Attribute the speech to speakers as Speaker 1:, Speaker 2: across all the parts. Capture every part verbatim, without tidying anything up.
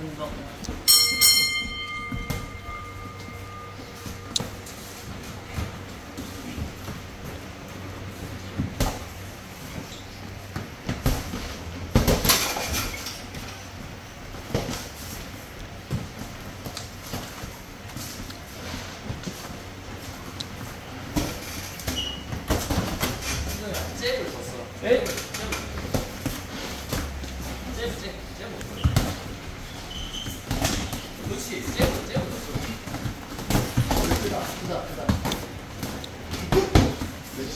Speaker 1: 금방.
Speaker 2: 잽을 줬어.
Speaker 1: 네?
Speaker 2: 잽을. 잽, 잽, 잽을 줬어. 그렇지, 잽을, 잽을 줬어.
Speaker 3: 크다, 크다, 크다. 그렇지.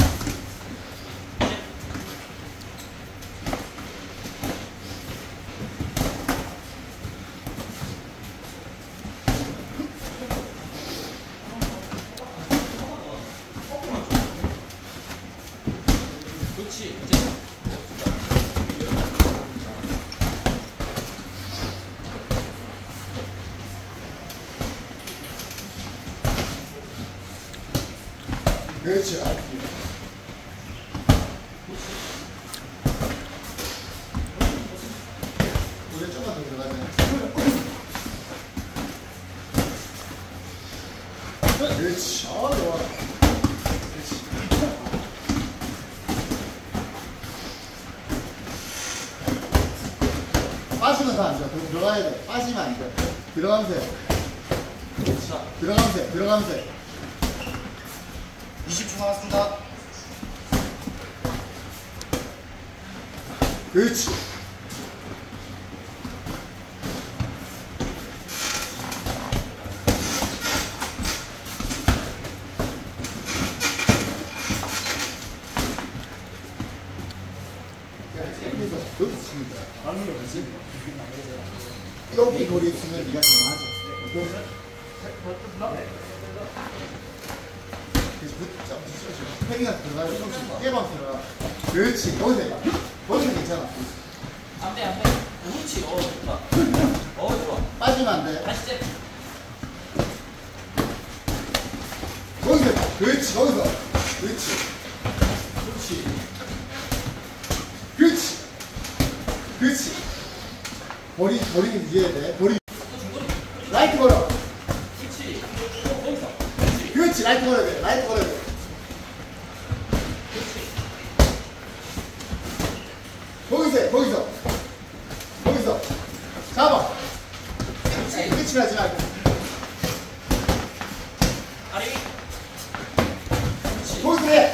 Speaker 2: 그렇지, 잽.
Speaker 3: 그렇지. 우리 조금만 더 들어가자. 그렇지. 아, 좋아. 그렇지. 빠지면서 앉아. 들어가야 돼. 빠지면 안 돼. 들어가면서 해. 들어가면서 해. 들어가면서 해. 이십 초 남았습니다. 그렇지. 여기 있습니다. 여기 거리 있으면 네가 전화하자. 팽이가 들어가요. 깨방 들어가. 그렇지. 거기서 해봐. 거기서 괜찮아.
Speaker 2: 안 돼, 안 돼. 그렇지, 어, 좋다. 어, 좋아.
Speaker 3: 빠지면 안 돼.
Speaker 2: 다시 잽.
Speaker 3: 거기서 해봐. 그렇지. 거기서. 그렇지. 그렇지. 그렇지. 그렇지. 머리, 머리는 위에 돼. 머리. 라이트 걸어.
Speaker 2: 그렇지. 어, 거기서.
Speaker 3: 그렇지. 라이트 걸어야 돼. 라이트 걸어야 돼. 거기서 해. 거기서. 거기서. 잡아. 그렇지. 끝이 나지 말고.
Speaker 2: 아리. 그렇지.
Speaker 3: 거기서 해.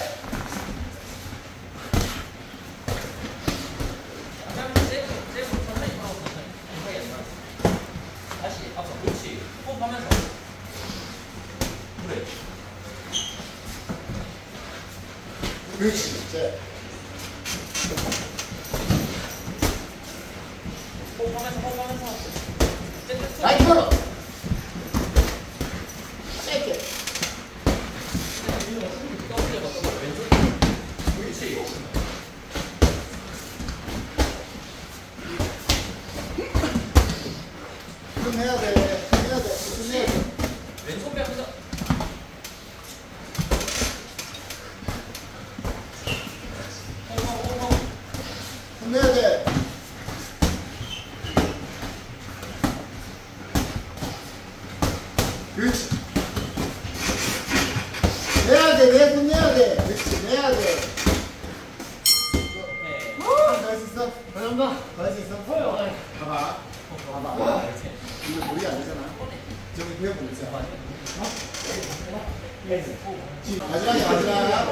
Speaker 2: 다시 앞서. 그렇지. 호흡하면서. 그래.
Speaker 3: 그렇지. 자.
Speaker 2: 호흡하면서, 호흡하면서.
Speaker 3: 라이트 걸어. 짧게.
Speaker 2: 그렇지.
Speaker 3: 끝내야 돼. 끝내야 돼. 끝내야 돼.
Speaker 2: 왼손 빼면서.
Speaker 3: 끝내야 돼. 그렇지. 내야 돼. 내 손 내야 돼. 그렇지. 내야 돼. 할 수 있어?
Speaker 1: 감사합니다.
Speaker 3: 할 수 있어? 봐봐. 봐봐. 이거 머리 안 되잖아. 저기 배우고 있어. 지금 마지막에 마지막.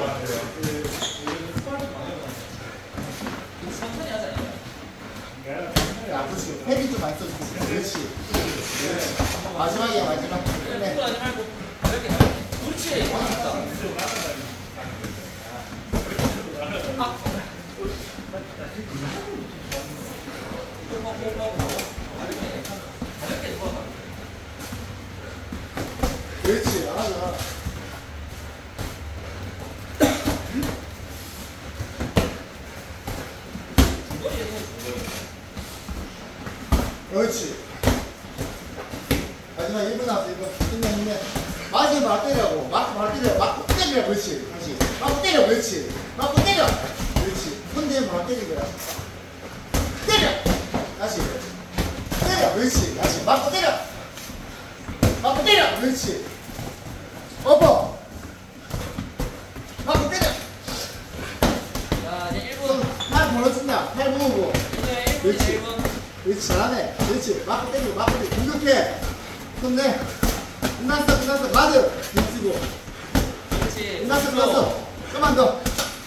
Speaker 2: 천천히 하자.
Speaker 3: 야, 그렇지. 헤비 좀 많이 써주고. 그렇지. 그렇지. 마지막이야, 마지막. 끝내.
Speaker 2: 하지 말고 가볍게 가. 그렇지. 맞다. 아. 호흡하고 호흡하고 가볍게 가볍게 들어가.
Speaker 3: 그렇지. 알아. 그렇지. 마지막 일 분 남았어. 일 분. 힘내, 힘내. 맞으면 막 때리라고. 맞고 막 때려. 맞고 때려. 그렇지. 다시. 맞고 때려. 그렇지. 맞고 때려. 그렇지. 손 대면 막 때린 거야. 때려. 다시. 때려. 그렇지. 다시 맞고 때려. 맞고 때려. 그렇지. 엎어. 맞고 때려.
Speaker 2: 자, 이제 일 분.
Speaker 3: 팔 벌어진다. 팔 모으고.
Speaker 2: 이제 일 분이다,
Speaker 3: 그렇지.
Speaker 2: 일 분.
Speaker 3: 그렇지. 잘하네. 그렇지. 맞고 때리고 맞고 때리고. 공격해. 손내. 끝났어. 끝났어. 맞아. 뒤지고.
Speaker 2: 그렇지.
Speaker 3: 끝났어. 끝났어. 좀만 더.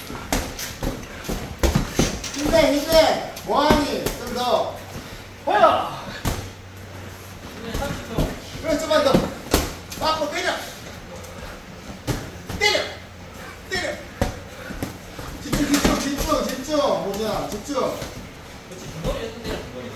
Speaker 3: 힘내. 힘내. 뭐하니? 좀 더. 허야.
Speaker 2: 이제 삼십 초.
Speaker 3: 그래. 좀만 더. 맞고 때려. 때려. 때려. 집중 집중 집중 집중. 뭐냐 집중.
Speaker 2: 그렇지. 두 번이나 손대라, 두 번이나.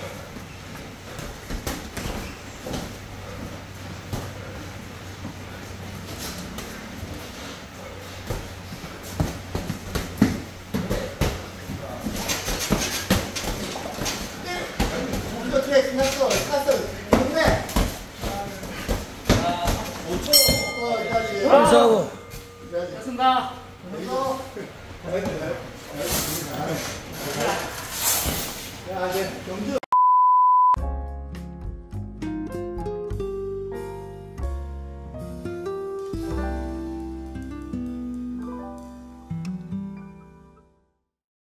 Speaker 3: 이렇게 끝났어. 끝났어. 좋네.
Speaker 2: 자, 오 초.
Speaker 3: 어, 여기까지.
Speaker 1: 감사하고.
Speaker 3: 여기까지.
Speaker 2: 됐습니다.
Speaker 3: 그래서 야, 이제 경주.